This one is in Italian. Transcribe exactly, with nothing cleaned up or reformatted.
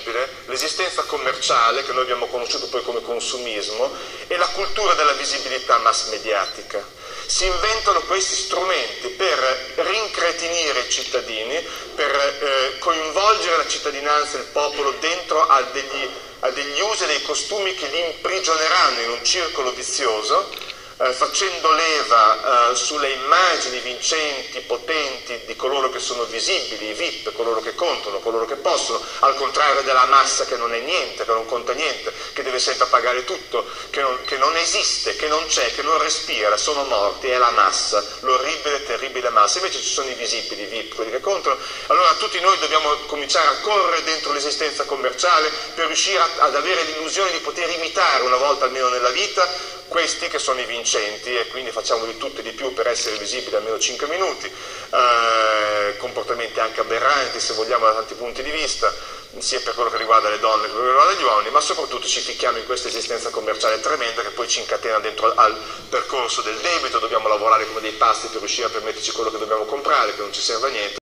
terribile, l'esistenza commerciale, che noi abbiamo conosciuto poi come consumismo, e la cultura della visibilità mass mediatica. Si inventano questi strumenti per rincretinire i cittadini, per eh, coinvolgere la cittadinanza, il popolo, dentro a degli, a degli usi e dei costumi che li imprigioneranno in un circolo vizioso, Eh, facendo leva eh, sulle immagini vincenti, potenti di coloro che sono visibili, i V I P, coloro che contano, coloro che possono, al contrario della massa che non è niente, che non conta niente, che deve sempre pagare tutto, che non, che non esiste, che non c'è, che non respira, sono morti, è la massa, l'orribile e terribile massa. Invece ci sono i visibili, i V I P, quelli che contano. Allora tutti noi dobbiamo cominciare a correre dentro l'esistenza commerciale per riuscire a, ad avere l'illusione di poter imitare una volta almeno nella vita questi che sono i vincenti, e quindi facciamo di tutto e di più per essere visibili almeno cinque minuti, eh, comportamenti anche aberranti se vogliamo da tanti punti di vista, sia per quello che riguarda le donne che per quello che riguarda gli uomini, ma soprattutto ci ficchiamo in questa esistenza commerciale tremenda che poi ci incatena dentro al percorso del debito. Dobbiamo lavorare come dei pazzi per riuscire a permetterci quello che dobbiamo comprare, che non ci serve a niente.